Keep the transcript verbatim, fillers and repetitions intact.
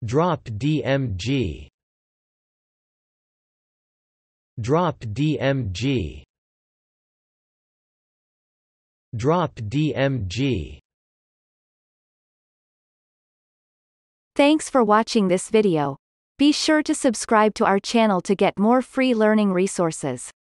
dropdmg, dropdmg, dropdmg. Thanks for watching this video. Be sure to subscribe to our channel to get more free learning resources.